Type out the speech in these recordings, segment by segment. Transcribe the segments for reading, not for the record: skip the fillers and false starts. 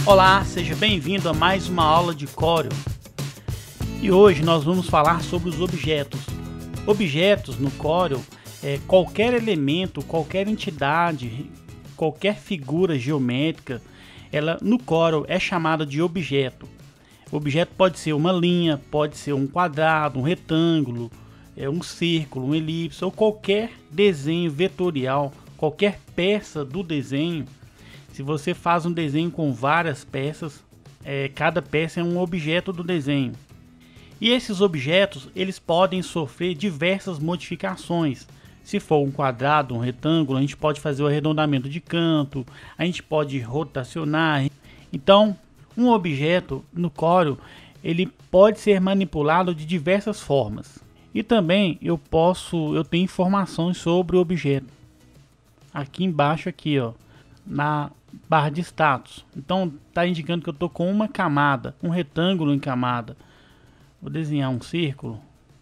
Olá, seja bem-vindo a mais uma aula de Corel. E hoje nós vamos falar sobre os objetos. Objetos no Corel é qualquer elemento, qualquer entidade, qualquer figura geométrica, ela no Corel é chamada de objeto. O objeto pode ser uma linha, pode ser um quadrado, um retângulo, um círculo, um elipse ou qualquer desenho vetorial, qualquer peça do desenho. Se você faz um desenho com várias peças, cada peça é um objeto do desenho. E esses objetos, eles podem sofrer diversas modificações. Se for um quadrado, um retângulo, a gente pode fazer o arredondamento de canto, a gente pode rotacionar. Então, um objeto no Corel, ele pode ser manipulado de diversas formas. E também eu tenho informações sobre o objeto. Aqui embaixo, aqui, ó, na barra de status. Então está indicando que eu estou com uma camada, um retângulo em camada. Vou desenhar um círculo.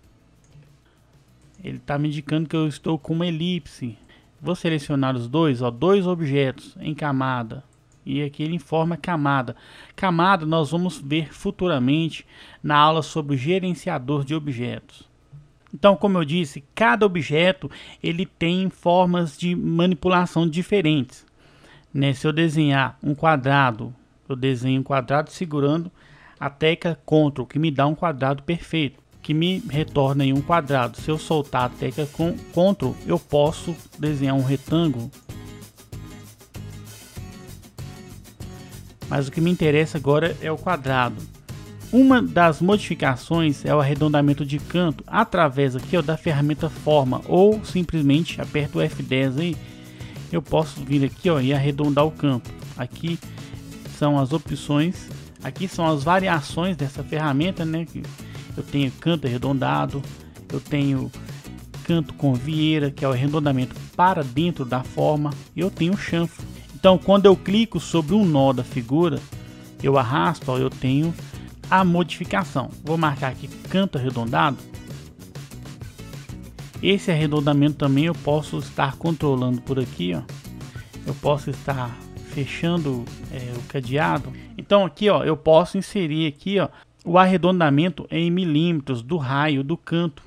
Ele está me indicando que eu estou com uma elipse. Vou selecionar os dois, ó, dois objetos em camada. E aqui ele informa camada. Camada nós vamos ver futuramente na aula sobre o gerenciador de objetos. Então, como eu disse, cada objeto ele tem formas de manipulação diferentes. Se eu desenhar um quadrado, eu desenho um quadrado segurando a tecla Ctrl, que me dá um quadrado perfeito, que me retorna em um quadrado. Se eu soltar a tecla Ctrl, eu posso desenhar um retângulo. Mas o que me interessa agora é o quadrado. Uma das modificações é o arredondamento de canto através aqui, ó, da ferramenta Forma, ou simplesmente aperto o F10 aí. Eu posso vir aqui, ó, e arredondar o campo. Aqui são as opções, aqui são as variações dessa ferramenta, né? Eu tenho canto arredondado, eu tenho canto com vieira, que é o arredondamento para dentro da forma, e eu tenho chanfro. Então, quando eu clico sobre um nó da figura, eu arrasto, ó, eu tenho a modificação. Vou marcar aqui canto arredondado. Esse arredondamento também eu posso estar controlando por aqui, ó. Eu posso estar fechando o cadeado. Então aqui, ó, eu posso inserir aqui, ó, o arredondamento em milímetros do raio do canto.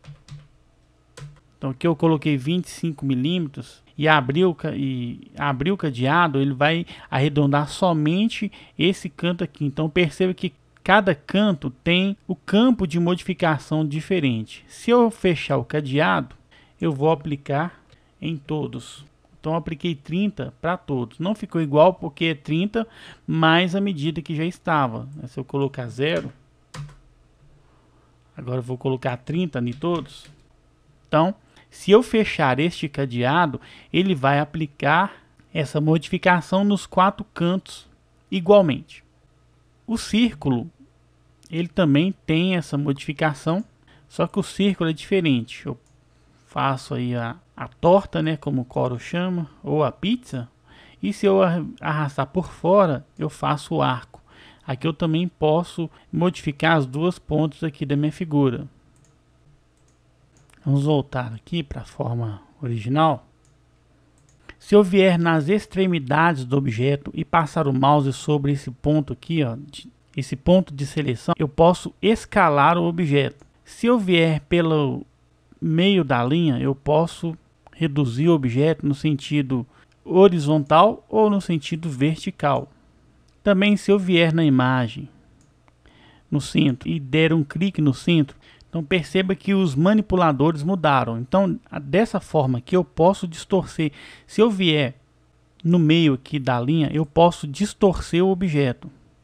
Então aqui eu coloquei 25 milímetros e abrir o cadeado, ele vai arredondar somente esse canto aqui. Então perceba que cada canto tem o campo de modificação diferente. Se eu fechar o cadeado, eu vou aplicar em todos. Então eu apliquei 30 para todos. Não ficou igual porque é 30 mais a medida que já estava. Se eu colocar 0, agora eu vou colocar 30 em todos. Então, se eu fechar este cadeado, ele vai aplicar essa modificação nos 4 cantos igualmente. O círculo, ele também tem essa modificação, só que o círculo é diferente. Eu faço aí a torta, né, como o Corel chama, ou a pizza, e se eu arrastar por fora, eu faço o arco. Aqui eu também posso modificar as duas pontas aqui da minha figura. Vamos voltar aqui para a forma original. Se eu vier nas extremidades do objeto e passar o mouse sobre esse ponto aqui, ó, esse ponto de seleção, eu posso escalar o objeto. Se eu vier pelo meio da linha, eu posso reduzir o objeto no sentido horizontal ou no sentido vertical. Também, se eu vier na imagem, no centro, e der um clique no centro, então perceba que os manipuladores mudaram. Então, dessa forma aqui eu posso distorcer. Se eu vier no meio aqui da linha, eu posso distorcer o objeto.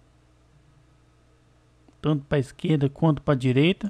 Tanto para a esquerda quanto para a direita.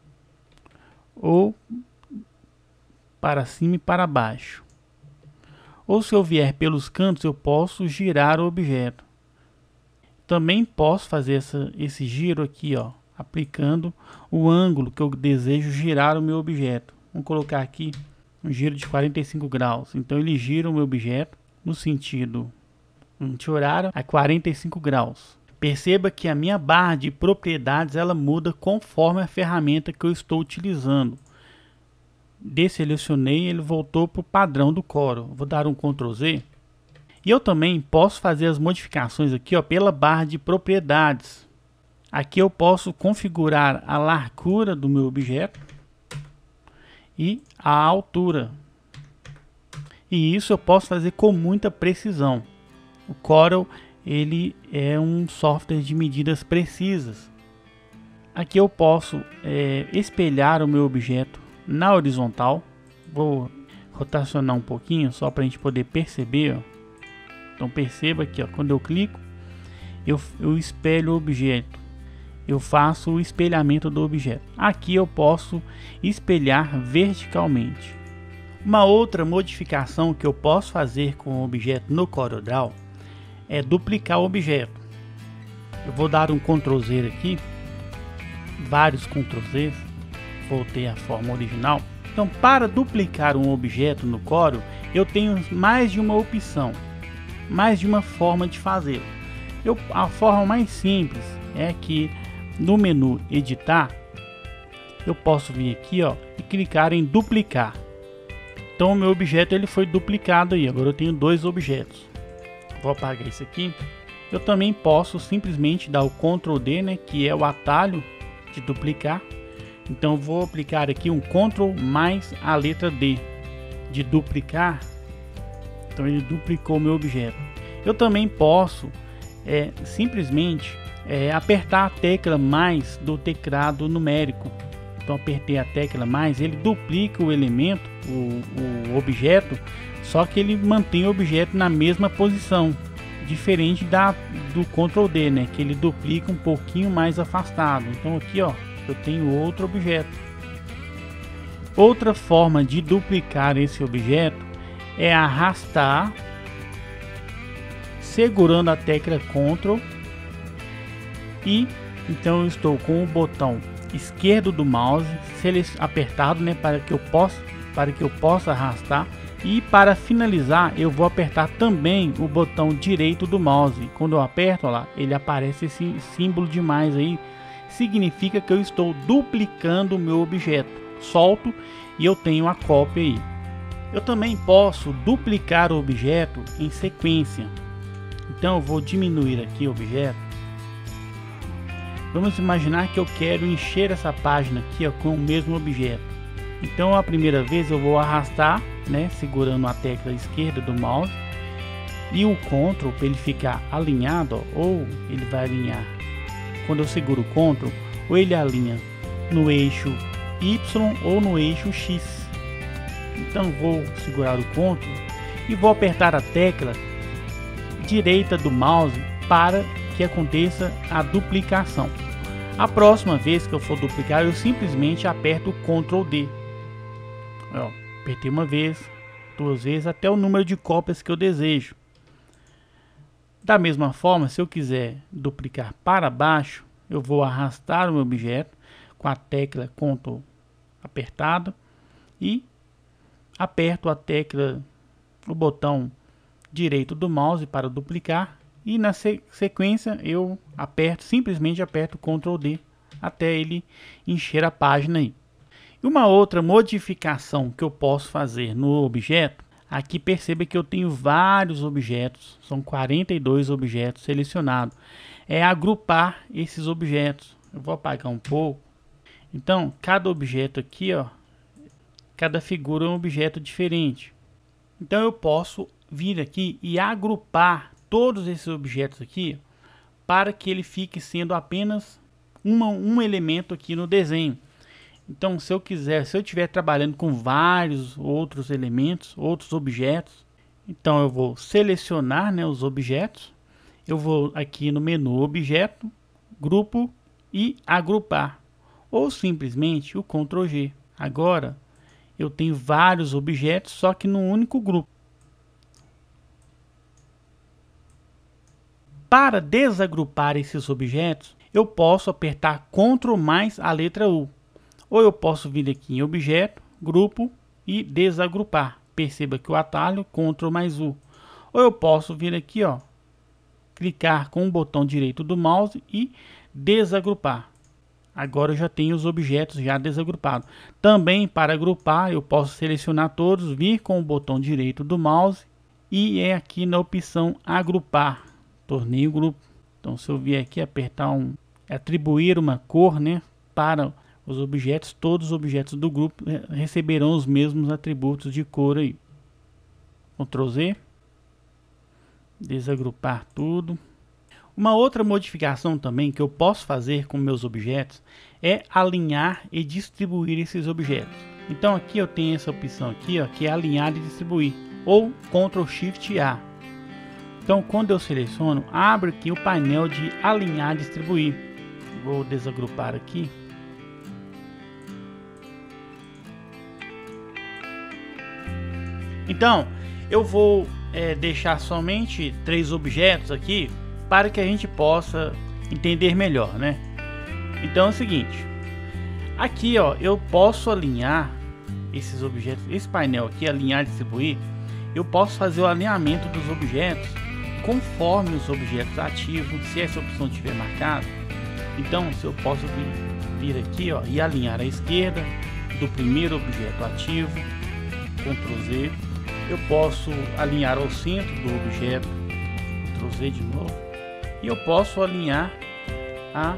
Ou para cima e para baixo. Ou se eu vier pelos cantos, eu posso girar o objeto. Também posso fazer esse giro aqui, ó, aplicando o ângulo que eu desejo girar o meu objeto. Vamos colocar aqui um giro de 45 graus. Então ele gira o meu objeto no sentido anti-horário a 45 graus. Perceba que a minha barra de propriedades ela muda conforme a ferramenta que eu estou utilizando. Desselecionei, ele voltou para o padrão do Corel. Vou dar um Ctrl Z E eu também posso fazer as modificações aqui, ó, pela barra de propriedades. Aqui eu posso configurar a largura do meu objeto e a altura. E isso eu posso fazer com muita precisão. O Corel, ele é um software de medidas precisas. Aqui eu posso espelhar o meu objeto na horizontal. Vou rotacionar um pouquinho só para a gente poder perceber, ó. Então perceba aqui, ó, quando eu clico, eu espelho o objeto. Eu faço o espelhamento do objeto. Aqui eu posso espelhar verticalmente. Uma outra modificação que eu posso fazer com o objeto no CorelDRAW é duplicar o objeto. Eu vou dar um Ctrl Z aqui, vários Ctrl Z, voltei à forma original. Então, para duplicar um objeto no Corel, eu tenho mais de uma opção, mais de uma forma de fazê-lo. A forma mais simples é que no menu editar, eu posso vir aqui, ó, e clicar em duplicar. Então o meu objeto ele foi duplicado aí. Agora eu tenho dois objetos. Vou apagar isso aqui. Eu também posso simplesmente dar o Ctrl D, né, que é o atalho de duplicar. Então eu vou aplicar aqui um Ctrl mais a letra D de duplicar. Então ele duplicou o meu objeto. Eu também posso simplesmente apertar a tecla mais do teclado numérico. Então apertei a tecla mais, ele duplica o elemento, o objeto, só que ele mantém o objeto na mesma posição, diferente do Ctrl D, né, que ele duplica um pouquinho mais afastado. Então aqui, ó, eu tenho outro objeto. Outra forma de duplicar esse objeto é arrastar, segurando a tecla Ctrl, e então eu estou com o botão esquerdo do mouse apertado, né, para que eu possa arrastar, e para finalizar eu vou apertar também o botão direito do mouse. Quando eu aperto, ó lá, ele aparece esse símbolo de mais aí, significa que eu estou duplicando o meu objeto. Solto e eu tenho a cópia aí. Eu também posso duplicar o objeto em sequência. Então eu vou diminuir aqui o objeto. Vamos imaginar que eu quero encher essa página aqui, ó, com o mesmo objeto. Então a primeira vez eu vou arrastar, né, segurando a tecla esquerda do mouse, e o Ctrl, para ele ficar alinhado, ó, ou ele vai alinhar, quando eu seguro o Ctrl, ou ele alinha no eixo Y ou no eixo X. Então vou segurar o Ctrl e vou apertar a tecla direita do mouse para que aconteça a duplicação. A próxima vez que eu for duplicar, eu simplesmente aperto o Ctrl D. Ó, apertei uma vez, duas vezes, até o número de cópias que eu desejo. Da mesma forma, se eu quiser duplicar para baixo, eu vou arrastar o meu objeto com a tecla Ctrl apertada e aperto a tecla, o botão direito do mouse para duplicar, e na sequência eu simplesmente aperto Ctrl D até ele encher a página aí. E uma outra modificação que eu posso fazer no objeto, aqui perceba que eu tenho vários objetos, são 42 objetos selecionados, é agrupar esses objetos. Eu vou apagar um pouco. Então cada objeto aqui, ó, cada figura é um objeto diferente. Então eu posso vir aqui e agrupar todos esses objetos aqui para que ele fique sendo apenas um elemento aqui no desenho. Então se eu estiver trabalhando com vários outros elementos, outros objetos, então eu vou selecionar, né, os objetos, eu vou aqui no menu objeto, grupo e agrupar, ou simplesmente o Ctrl G. Agora eu tenho vários objetos, só que num único grupo. Para desagrupar esses objetos, eu posso apertar Ctrl mais a letra U. Ou eu posso vir aqui em objeto, grupo e desagrupar. Perceba que o atalho Ctrl mais U. Ou eu posso vir aqui, ó, clicar com o botão direito do mouse e desagrupar. Agora eu já tenho os objetos já desagrupados. Também para agrupar eu posso selecionar todos, vir com o botão direito do mouse e é aqui na opção agrupar, tornei o grupo. Então se eu vier aqui apertar atribuir uma cor, né, para os objetos, todos os objetos do grupo receberão os mesmos atributos de cor aí. Ctrl Z, desagrupar tudo. Uma outra modificação também que eu posso fazer com meus objetos é alinhar e distribuir esses objetos. Então aqui eu tenho essa opção aqui, ó, que é alinhar e distribuir, ou Ctrl Shift A. Então quando eu seleciono, abre aqui o painel de alinhar e distribuir. Vou desagrupar aqui. Então eu vou deixar somente 3 objetos aqui para que a gente possa entender melhor, né? Então é o seguinte, aqui ó, eu posso alinhar esses objetos, esse painel aqui, alinhar e distribuir, eu posso fazer o alinhamento dos objetos conforme os objetos ativos, se essa opção estiver marcada. Então se eu posso vir aqui ó, e alinhar à esquerda do primeiro objeto ativo, Ctrl Z, eu posso alinhar ao centro do objeto, Ctrl Z de novo, e eu posso alinhar à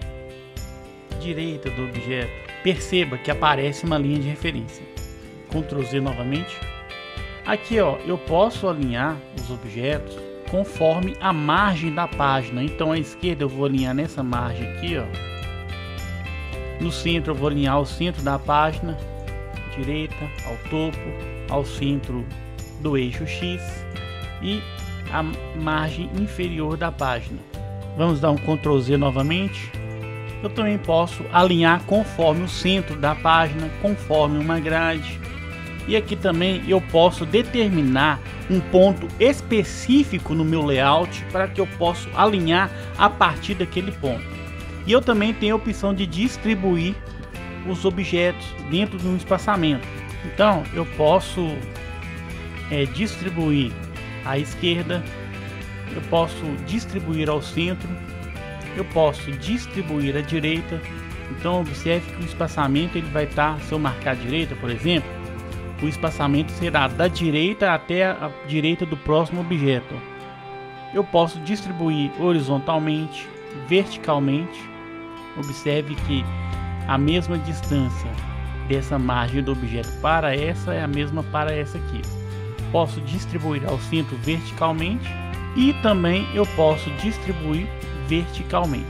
direita do objeto. Perceba que aparece uma linha de referência. Ctrl Z novamente. Aqui ó, eu posso alinhar os objetos conforme a margem da página. Então à esquerda eu vou alinhar nessa margem aqui ó. No centro eu vou alinhar ao centro da página, direita ao topo, ao centro do eixo X e a margem inferior da página. Vamos dar um Ctrl Z novamente. Eu também posso alinhar conforme o centro da página, conforme uma grade. E aqui também eu posso determinar um ponto específico no meu layout para que eu possa alinhar a partir daquele ponto. E eu também tenho a opção de distribuir os objetos dentro de um espaçamento. Então eu posso distribuir à esquerda, eu posso distribuir ao centro, eu posso distribuir à direita. Então observe que o espaçamento ele vai estar, se eu marcar a direita por exemplo, o espaçamento será da direita até a direita do próximo objeto. Eu posso distribuir horizontalmente, verticalmente. Observe que a mesma distância dessa margem do objeto para essa é a mesma para essa aqui. Posso distribuir ao centro verticalmente e também eu posso distribuir verticalmente.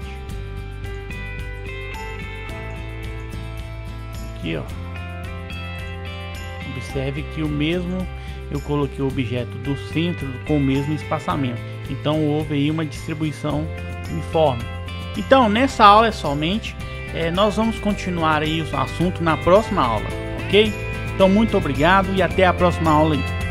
Aqui ó, observe que o mesmo, eu coloquei o objeto do centro com o mesmo espaçamento, então houve aí uma distribuição uniforme. Então nessa aula é somente, nós vamos continuar aí o assunto na próxima aula, ok? Então muito obrigado e até a próxima aula aí.